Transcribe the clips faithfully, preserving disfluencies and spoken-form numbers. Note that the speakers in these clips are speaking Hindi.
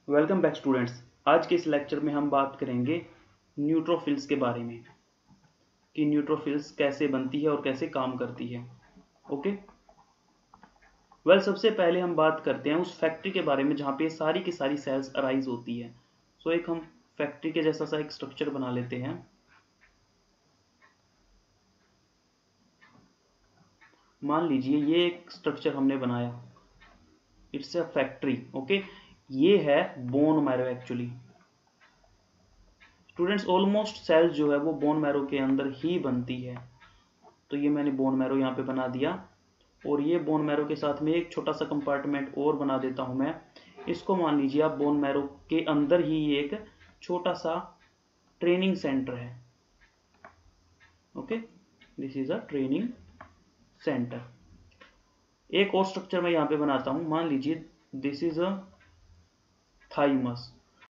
Welcome back students. आज के इस लेक्चर में हम बात करेंगे न्यूट्रोफिल्स के बारे में कि न्यूट्रोफिल्स कैसे बनती है और कैसे काम करती है। ओके वेल सबसे पहले हम बात करते हैं उस फैक्ट्री के बारे में जहाँ पे सारी की सारी सेल्स अराइज होती है। सो एक हम फैक्ट्री के जैसा सा एक स्ट्रक्चर बना लेते हैं। मान लीजिए ये एक स्ट्रक्चर हमने बनाया, इट्स अ फैक्ट्री। ओके ये है bone marrow actually. Students almost cells जो है वो बोन मैरो के अंदर ही बनती है। तो ये मैंने बोन मैरो यहाँ पे बना दिया और ये बोन मैरो के साथ में एक छोटा सा कंपार्टमेंट और बना देता हूँ मैं। इसको मान लीजिए आप बोन मैरो के अंदर ही एक छोटा सा ट्रेनिंग सेंटर है। Okay this is a training centre. एक और स्ट्रक्चर मैं यहाँ पे बनाता हूँ। मान लीजिए this is a thymus.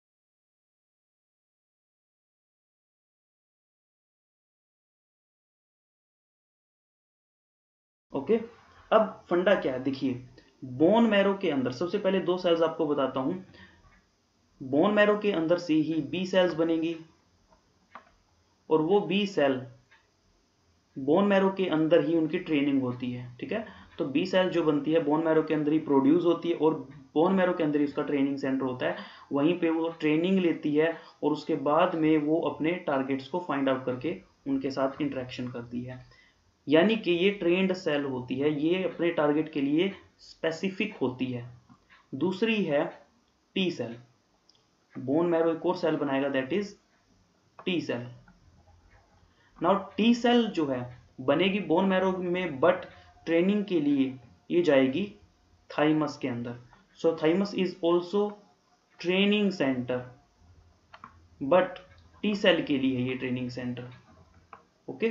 Okay अब फंडा क्या है देखिए, बोन मैरो के अंदर सबसे पहले दो सेल्स आपको बताता हूं। बोन मैरो के अंदर से ही बी सेल्स बनेंगी और वो बी सेल बोन मैरो के अंदर ही उनकी ट्रेनिंग होती है। ठीक है, तो बी सेल जो बनती है बोन मैरो के अंदर ही प्रोड्यूस होती है और बोन मैरो के अंदर ही उसका ट्रेनिंग सेंटर होता है। वहीं पे वो ट्रेनिंग लेती है और उसके बाद में वो अपने टारगेट्स को फाइंड आउट करके उनके साथ इंटरेक्शन करती है। यानी कि ये ट्रेंड सेल होती है, ये अपने टारगेट के लिए स्पेसिफिक होती है। दूसरी है टी सेल। बोन मैरो एक और सेल बनाएगा that is T cell. Now T cell जो है बनेगी बोन मैरो में, बट ट्रेनिंग के लिए ये जाएगी थाइमस के अंदर। So thymus is also training centre, but T cell के लिए है ये training centre. Okay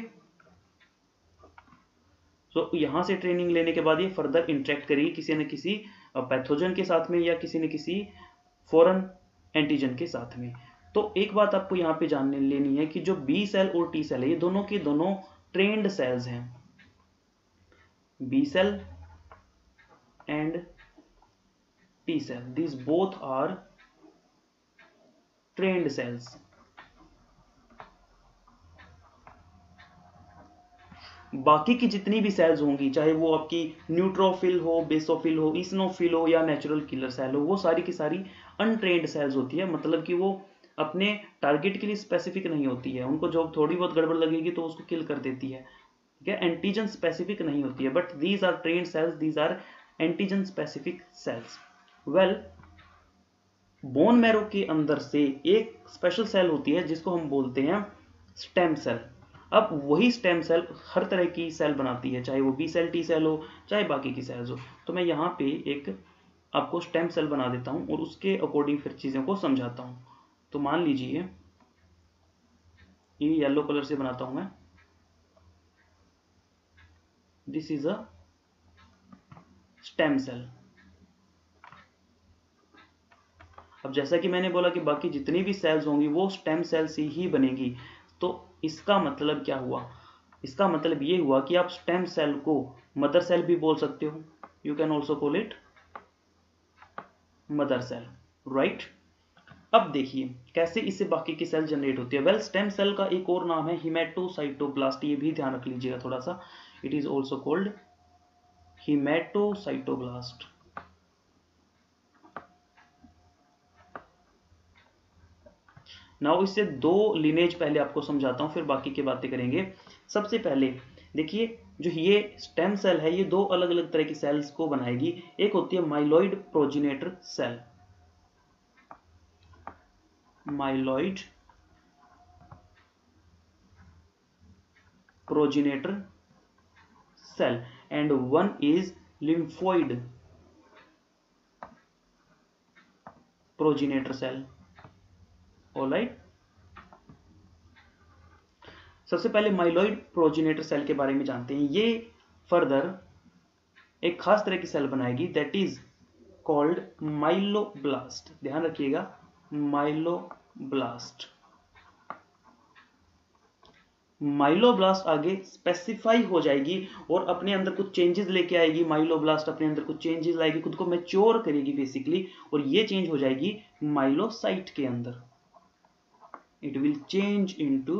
so so, यहां से ट्रेनिंग लेने के बाद ये फर्दर इंटरेक्ट करेगी किसी न किसी पैथोजन के साथ में या किसी न किसी फॉरेन एंटीजन के साथ में। तो एक बात आपको यहाँ पे जानने लेनी है कि जो बी सेल और टी सेल है ये दोनों के दोनों ट्रेन्ड सेल्स हैं। B cell and T cell, this both are trained cells. बाकी की जितनी भी सेल्स होंगी, चाहे वो आपकी न्यूट्रोफिल हो, बेसोफिल हो, इसनोफिल हो या नेचुरल किलर सेल हो, वो सारी की सारी अनट्रेन्ड सेल्स होती है। मतलब कि वो अपने टारगेट के लिए स्पेसिफिक नहीं होती है, उनको जो थोड़ी बहुत गड़बड़ लगेगी तो उसको किल कर देती है। ठीक है, एंटीजन स्पेसिफिक नहीं होती है, but these are trained cells, these are antigen specific cells. Well bone marrow के अंदर से एक स्पेशल सेल होती है जिसको हम बोलते हैं स्टेम सेल। अब वही स्टेम सेल हर तरह की सेल बनाती है, चाहे वो बी सेल, टी सेल हो, चाहे बाकी की सेल्स हो। तो मैं यहाँ पे एक आपको स्टेम सेल बना देता हूँ और उसके अकॉर्डिंग फिर चीज़ों को समझाता हूँ। तो मान लीजिए ये येलो कलर से बनाता हूँ मैं। This is a stem cell. अब जैसा कि मैंने बोला कि बाकी जितनी भी सेल्स होंगी वो स्टेम सेल से ही बनेगी। तो इसका मतलब क्या हुआ? इसका मतलब ये हुआ कि आप स्टेम सेल को मदर सेल भी बोल सकते हो। You can also call it mother cell, right. अब देखिए कैसे इससे बाकी की सेल जनरेट होती है। वेल स्टेम सेल का एक और नाम है हिमेटोसाइटोब्लास्ट, ये भी ध्यान रख लीजिएगा थोड़ा सा। It is also called hematocytoblast. Now इससे दो लिनेज पहले आपको समझाता हूं, फिर बाकी की बातें करेंगे। सबसे पहले देखिए जो ये स्टेम सेल है ये दो अलग अलग तरह की सेल्स को बनाएगी। एक होती है myeloid progenitor cell, myeloid progenitor cell, and one is lymphoid progenitor cell. Alright, सबसे पहले माइलॉइड प्रोजिनेटर सेल के बारे में जानते हैं। ये फर्दर एक खास तरह की सेल बनाएगी दैट इज कॉल्ड माइलोब्लास्ट। ध्यान रखिएगा, माइलोब्लास्ट। माइलोब्लास्ट आगे स्पेसिफाई हो जाएगी और अपने अंदर कुछ चेंजेस लेके आएगी। माइलोब्लास्ट अपने अंदर कुछ चेंजेस लाएगी, खुद को मैच्योर करेगी बेसिकली, और ये चेंज हो जाएगी माइलोसाइट के अंदर। It will change into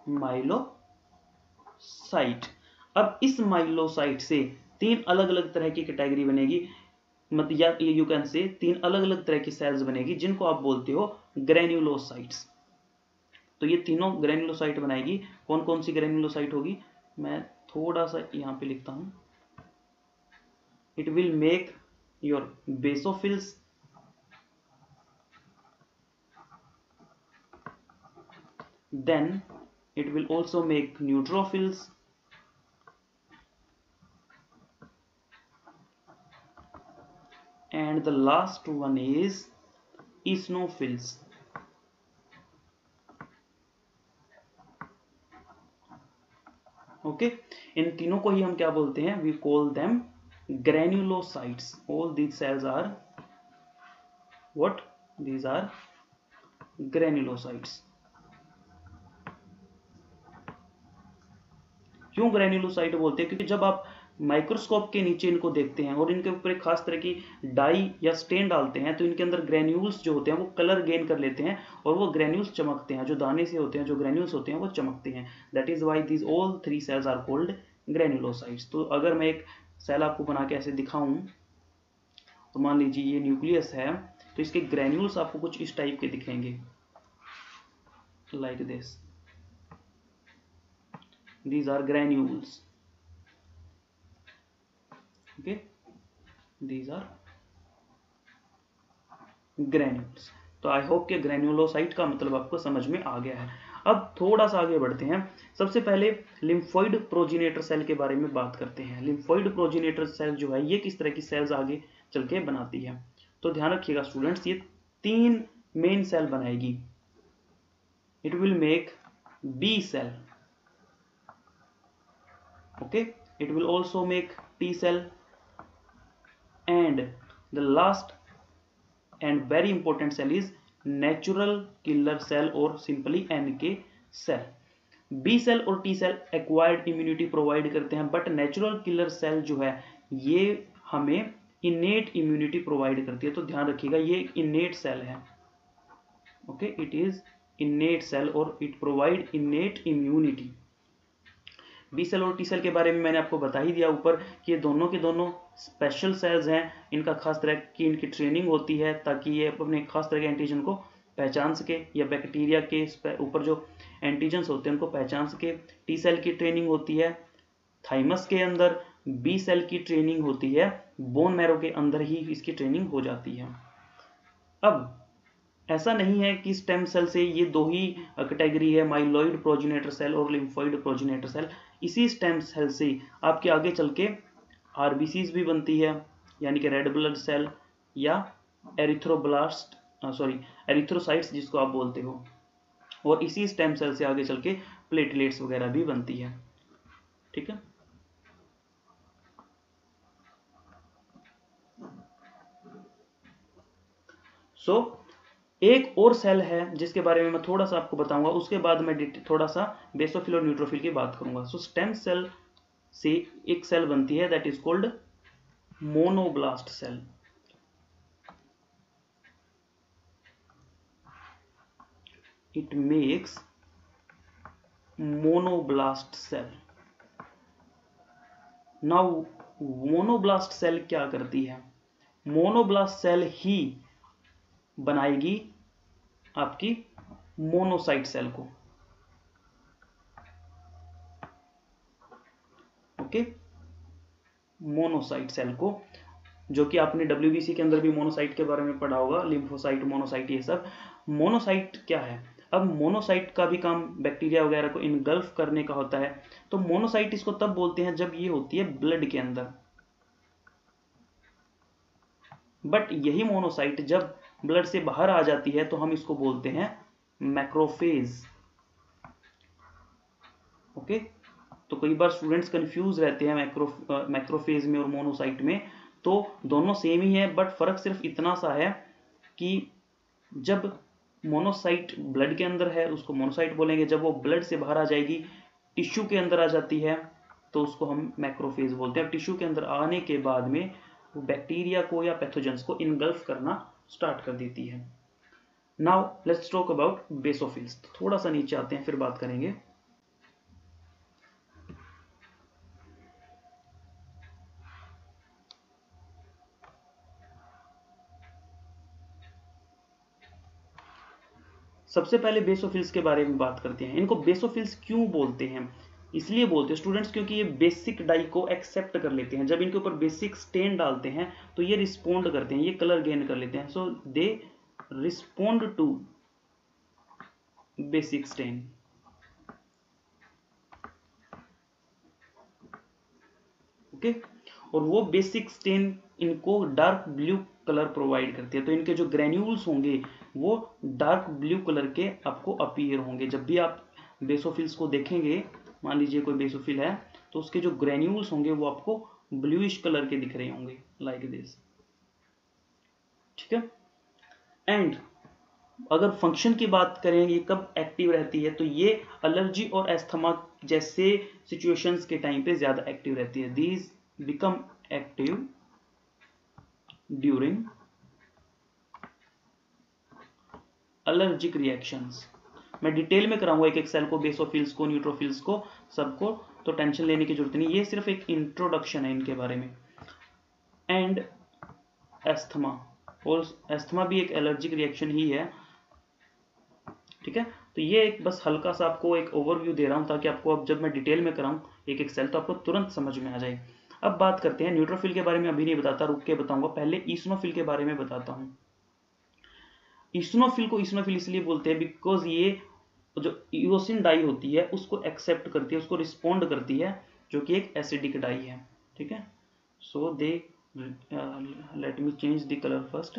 myelocyte. अब इस माइलोसाइट से तीन अलग अलग तरह की कैटेगरी बनेगी, मतलब या यू कैन से तीन अलग अलग तरह की सेल्स बनेगी जिनको आप बोलते हो ग्रेन्युलोसाइट्स। तो ये तीनों ग्रेन्युलोसाइट बनाएगी। कौन कौन सी ग्रेन्युलोसाइट होगी, मैं थोड़ा सा यहां पे लिखता हूं। It will make your basophils, then it will also make neutrophils, and the last one is eosinophils. Okay okay? इन तीनों को ही हम क्या बोलते हैं, we call them granulocytes. All these cells are what, these are granulocytes. क्यों ग्रेन्युलोसाइट बोलते हैं, क्योंकि जब आप माइक्रोस्कोप के नीचे इनको देखते हैं और इनके ऊपर एक खास तरह की डाई या स्टेन डालते हैं तो इनके अंदर ग्रेन्यूल्स जो होते हैं वो कलर गेन कर लेते हैं और वो ग्रेन्यूल्स चमकते हैं। जो दाने से होते हैं, जो ग्रेन्यूल्स होते हैं वो चमकते हैं। That is why these all three cells are called granulocytes. तो अगर मैं एक सेल आपको बना के ऐसे दिखाऊं, तो मान लीजिए ये न्यूक्लियस है, तो इसके ग्रेन्यूल्स आपको कुछ इस टाइप के दिखेंगे, like this. These are granules. Okay, these are granules. तो आई होप कि ग्रेन्युलोसाइट का मतलब आपको समझ में आ गया है। अब थोड़ा सा आगे बढ़ते हैं। सबसे पहले लिम्फोइड प्रोजिनेटर सेल के बारे में बात करते हैं। लिम्फोइड प्रोजिनेटर सेल जो है ये किस तरह की सेल्स आगे चल के बनाती है। तो ध्यान रखिएगा स्टूडेंट्स, ये तीन मेन सेल बनाएगी। It will make B cell, okay, it will also make T cell, and the last and very important cell is natural killer cell or simply N K cell. B cell और T cell acquired immunity provide करते हैं, बट नेचुरल किलर सेल जो है ये हमें इनेट इम्यूनिटी प्रोवाइड करती है। तो ध्यान रखिएगा ये एक इनेट सेल है। Okay, it is innate cell और it provide innate immunity. B cell और टी सेल के बारे में मैंने आपको बता ही दिया ऊपर कि ये दोनों के दोनों स्पेशल सेल्स हैं। इनका खास तरह की इनकी ट्रेनिंग होती है ताकि ये अपने खास तरह के एंटीजन को पहचान सके, या बैक्टीरिया के ऊपर जो एंटीजन्स होते हैं उनको पहचान सके। टी सेल की ट्रेनिंग होती है थाइमस के अंदर, बी सेल की ट्रेनिंग होती है बोन मैरो के अंदर ही इसकी ट्रेनिंग हो जाती है। अब ऐसा नहीं है कि स्टेम सेल से ये दो ही कैटेगरी है, माइलोइड प्रोजिनेटर सेल और लिम्फोइड प्रोजिनेटर सेल। इसी स्टेम सेल से आपके आगे चल के आरबीसीज भी बनती है, यानी कि रेड ब्लड सेल या एरिथ्रोब्लास्ट सॉरी एरिथ्रोसाइट्स जिसको आप बोलते हो, और इसी स्टेम सेल से आगे चल के प्लेटलेट्स वगैरह भी बनती है। ठीक है, सो so, एक और सेल है जिसके बारे में मैं थोड़ा सा आपको बताऊंगा, उसके बाद मैं थोड़ा सा बेसोफिल और न्यूट्रोफिल की बात करूंगा। सो स्टेम सेल से एक सेल बनती है that is called monoblast cell. It makes monoblast cell. Now monoblast cell क्या करती है, मोनोब्लास्ट सेल ही बनाएगी आपकी मोनोसाइट सेल को। ओके, मोनोसाइट सेल को, जो कि आपने डब्ल्यूबीसी के अंदर भी मोनोसाइट के बारे में पढ़ा होगा, लिम्फोसाइट, मोनोसाइट, ये सब। मोनोसाइट क्या है, अब मोनोसाइट का भी काम बैक्टीरिया वगैरह को इनगल्फ करने का होता है। तो मोनोसाइट इसको तब बोलते हैं जब ये होती है ब्लड के अंदर, बट यही मोनोसाइट जब ब्लड से बाहर आ जाती है तो हम इसको बोलते हैं मैक्रोफेज। ओके, तो कई बार स्टूडेंट्स कंफ्यूज रहते हैं मैक्रो मैक्रोफेज में और मोनोसाइट में। तो दोनों सेम ही है, बट फर्क सिर्फ इतना सा है कि जब मोनोसाइट ब्लड के अंदर है उसको मोनोसाइट बोलेंगे, जब वो ब्लड से बाहर आ जाएगी टिश्यू के अंदर आ जाती है तो उसको हम मैक्रोफेज बोलते हैं। टिश्यू के अंदर आने के बाद में वो बैक्टीरिया को या पैथोजेंस को इनगल्फ करना स्टार्ट कर देती है। Now let's talk about basophils. थोड़ा सा नीचे आते हैं फिर बात करेंगे। सबसे पहले बेसोफिल्स के बारे में बात करते हैं। इनको बेसोफिल्स क्यों बोलते हैं? इसलिए बोलते हैं स्टूडेंट्स क्योंकि ये बेसिक डाई को एक्सेप्ट कर लेते हैं। जब इनके ऊपर बेसिक स्टेन डालते हैं तो ये रिस्पोंड करते हैं, ये कलर गेन कर लेते हैं। So they respond to basic stain. Okay, और वो बेसिक स्टेन इनको डार्क ब्लू कलर प्रोवाइड करती है। तो इनके जो ग्रेन्यूल्स होंगे वो डार्क ब्लू कलर के आपको अपीयर होंगे। जब भी आप बेसोफिल्स को देखेंगे, मान लीजिए कोई बेसोफिल है, तो उसके जो ग्रेन्यूल्स होंगे वो आपको ब्लूइश कलर के दिख रहे होंगे, लाइक दिस। ठीक है। एंड अगर फंक्शन की बात करें ये कब एक्टिव रहती है, तो ये एलर्जी और एस्थमा जैसे सिचुएशंस के टाइम पे ज्यादा एक्टिव रहती है। These become active during allergic reactions. मैं डिटेल में कराऊंगा एक एक सेल को, बेसोफिल्स को, न्यूट्रोफिल्स को, सबको, तो टेंशन लेने की जरूरत नहीं। ये सिर्फ एक इंट्रोडक्शन है इनके बारे में। एंड एस्थमा, और एस्थमा भी एक एलर्जिक रिएक्शन ही है। ठीक है, तो ये एक बस हल्का सा आपको एक ओवरव्यू दे रहा हूं ताकि आपको अब जब मैं डिटेल में कराऊं एक एक सेल तो आपको तुरंत समझ में आ जाए। अब बात करते हैं न्यूट्रोफिल के बारे में। अभी नहीं बताता, रुक के बताऊंगा। पहले ईसनोफिल के बारे में बताता हूं। ईसनोफिल को ईसनोफिल इसलिए बोलते हैं बिकॉज ये जो इओसिन डाई होती है उसको एक्सेप्ट करती है, उसको रिस्पोंड करती है, जो कि एक एसिडिक डाई है। ठीक है, so they let me change the colour first.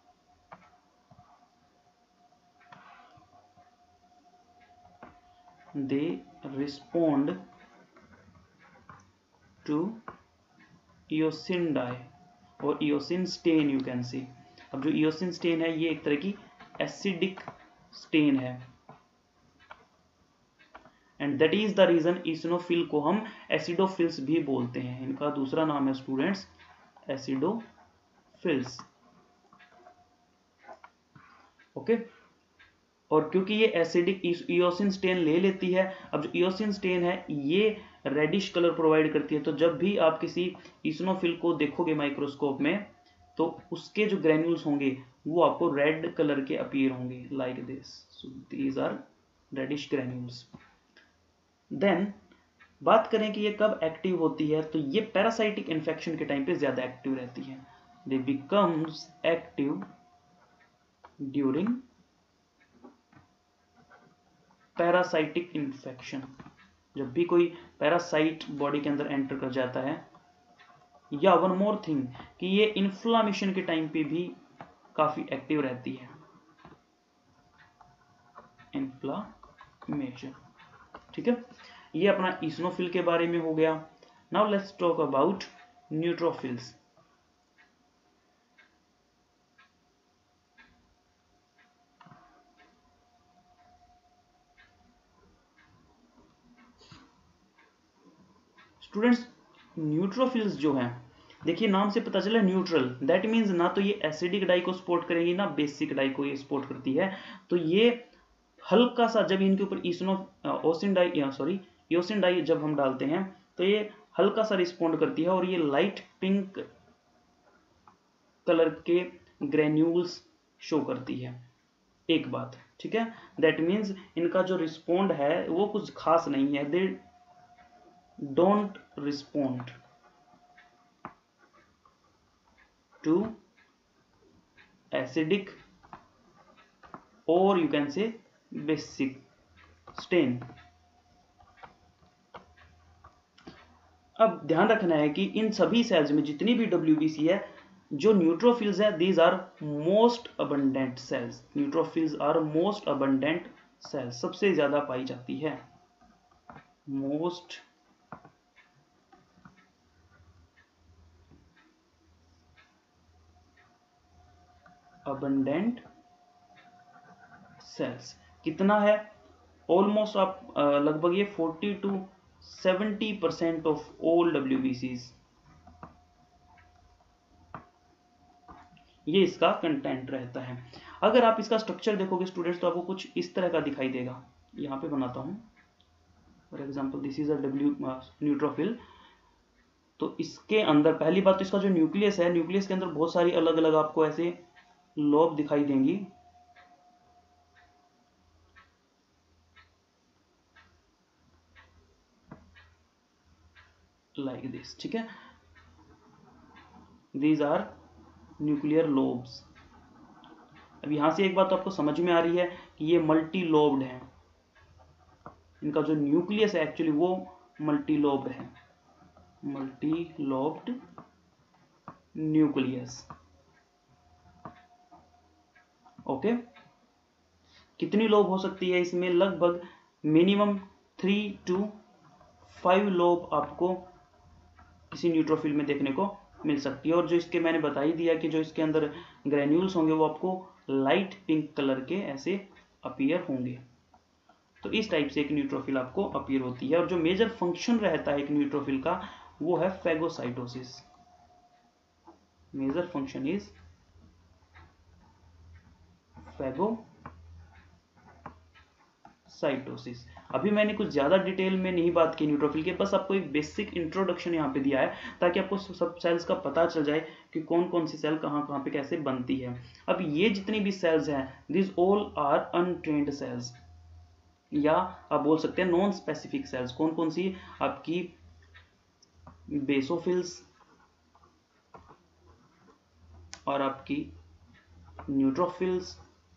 they respond to eosin dye और eosin stain you can see। अब जो eosin stain है ये एक तरह की एसिडिक स्टेन है, and that is the reason eosinophil को हम एसिडोफिल्स भी बोलते हैं। इनका दूसरा नाम है स्टूडेंट्स एसिडोफिल्स। ओके, और क्योंकि ये एसिडिक इओसिन स्टेन ले लेती है, अब जो इओसिन स्टेन है ये रेडिश कलर प्रोवाइड करती है। तो जब भी आप किसी ईसनोफिल को देखोगे माइक्रोस्कोप में तो उसके जो ग्रेन्यूल्स होंगे वो आपको रेड कलर के अपीयर होंगे, like this. So these are reddish granules. Then बात करें कि ये कब एक्टिव होती है, तो ये पैरासाइटिक इन्फेक्शन के टाइम पे ज्यादा एक्टिव रहती है। They becomes active during parasitic infection. जब भी कोई पैरासाइट बॉडी के अंदर एंटर कर जाता है, या वन मोर थिंग कि ये इन्फ्लामेशन के टाइम पे भी काफी एक्टिव रहती है, इन्फ्लामेशन। ठीक है, ये अपना ईसनोफिल के बारे में हो गया। Now let's talk about neutrophils. Students neutrophils जो हैं, देखिए नाम से पता चला न्यूट्रल, दैट मीन्स ना तो ये एसिडिक डाई को सपोर्ट करेंगी ना बेसिक डाई को ये सपोर्ट करती है। तो ये हल्का सा जब इनके ऊपर ईसनो eosin dye sorry eosin dye जब हम डालते हैं तो ये हल्का सा रिस्पॉन्ड करती है और ये लाइट पिंक कलर के ग्रेन्यूल्स शो करती है। एक बात, ठीक है, दैट मीन्स इनका जो रिस्पॉन्ड है वो कुछ खास नहीं है। They don't respond to acidic or you can say basic stain। अब ध्यान रखना है कि इन सभी सेल्स में जितनी भी डब्ल्यूबीसी है, जो न्यूट्रोफिल्स है these are most abundant cells. Neutrophils are most abundant cells, सबसे ज्यादा पाई जाती है। मोस्ट अबंडेंट सेल्स कितना है? ऑलमोस्ट आप लगभग ये forty to seventy percent of all डब्ल्यूबीसीज, ये इसका कंटेंट रहता है। अगर आप इसका स्ट्रक्चर देखोगे स्टूडेंट्स तो आपको कुछ इस तरह का दिखाई देगा। यहाँ पे बनाता हूँ for example, this is a W neutrophil. तो इसके अंदर पहली बात तो इसका जो न्यूक्लियस है, न्यूक्लियस के अंदर बहुत सारी अलग अलग आपको ऐसे लोब दिखाई देंगी। लाइक दिस, ठीक है, दीज आर न्यूक्लियर लोब्स। अब यहां से एक बात तो आपको समझ में आ रही है कि ये मल्टी लोब्ड है, इनका जो न्यूक्लियस है एक्चुअली वो मल्टी लोब्ड है, मल्टी लोब्ड न्यूक्लियस। ओके, कितनी लोब हो सकती है इसमें? लगभग minimum three to five lobe आपको किसी न्यूट्रोफिल में देखने को मिल सकती है। और जो इसके मैंने बता ही दिया कि जो इसके अंदर ग्रेन्यूल्स होंगे वो आपको लाइट पिंक कलर के ऐसे अपीयर होंगे। तो इस टाइप से एक न्यूट्रोफिल आपको अपीयर होती है। और जो मेजर फंक्शन रहता है एक न्यूट्रोफिल का वो है phagocytosis. Major function is phagocytosis. अभी मैंने कुछ ज्यादा डिटेल में नहीं बात की न्यूट्रोफिल के, बस आपको एक बेसिक इंट्रोडक्शन यहाँ पे दिया है ताकि आपको सब सेल्स का पता चल जाए कि कौन कौन सी सेल कहाँ कहाँ पे कैसे बनती है। अब ये जितनी भी सेल्स हैं this all are untrained cells, या आप बोल सकते हैं नॉन स्पेसिफिक सेल्स। कौन कौन सी? आपकी बेसोफिल्स और आपकी neutrophils,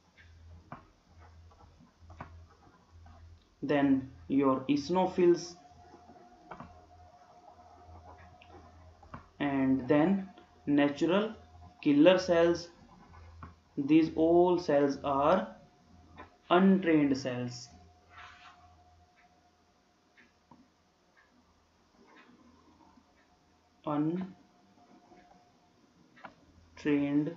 then your eosinophils, and then natural killer cells. These all cells are untrained cells. Untrained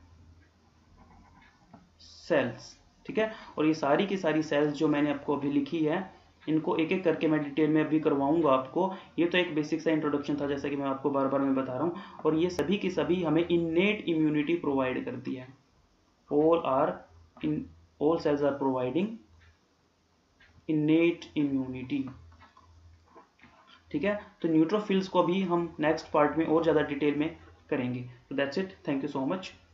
cells, ठीक है। और ये सारी की सारी सेल्स जो मैंने आपको अभी लिखी है इनको एक एक करके मैं डिटेल में अभी करवाऊंगा आपको। ये तो एक बेसिक सा इंट्रोडक्शन था जैसा कि मैं आपको बार बार मैं बता रहा हूँ। और ये सभी की सभी हमें इननेट इम्यूनिटी प्रोवाइड करती है। All are in all cells are providing innate immunity, ठीक है। तो न्यूट्रोफिल्स को भी हम नेक्स्ट पार्ट में और ज्यादा डिटेल में करेंगे। तो that's it, thank you so much.